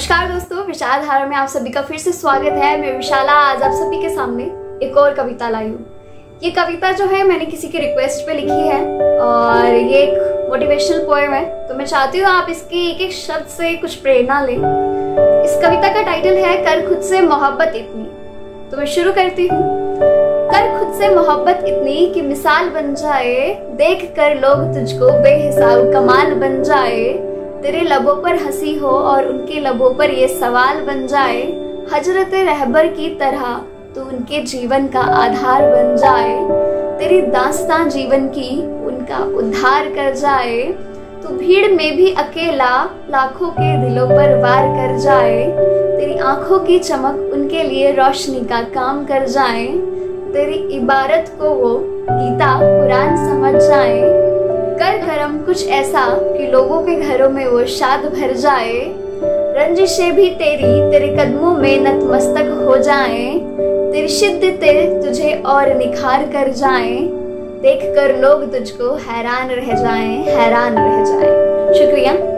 नमस्कार दोस्तों, विचारधारा में आप सभी का फिर से स्वागत है। मैं विशाला आज आप सभी के सामने एक और कविता लाई हूँ। ये कविता जो है मैंने किसी की रिक्वेस्ट पे लिखी है और ये एक मोटिवेशनल पोएम है, तो मैं चाहती हूँ आप इसके एक एक शब्द से कुछ प्रेरणा लें। इस कविता का टाइटल है कर खुद से मोहब्बत इतनी। तो मैं शुरू करती हूँ। कर खुद से मोहब्बत इतनी कि मिसाल बन जाए, देख कर लोग तुझको बेहिसाब कमाल बन जाए। तेरे लबों पर हंसी हो और उनके लबों पर ये सवाल बन जाए। हजरत रहबर की तरह तू उनके जीवन का आधार बन जाए। तेरी दास्तां जीवन की उनका उद्धार कर जाए। तू भीड़ में भी अकेला लाखों के दिलों पर वार कर जाए। तेरी आंखों की चमक उनके लिए रोशनी का काम कर जाए। तेरी इबारत को वो गीता कुरान समझ जाए। कर करम कुछ ऐसा कि लोगों के घरों में वो शाद भर जाए। रंजिशें भी तेरे कदमों में नतमस्तक हो जाएं। तेरी शिद्दतें तुझे और निखार कर जाएं। देख कर लोग तुझको हैरान रह जाएं, हैरान रह जाएं। शुक्रिया।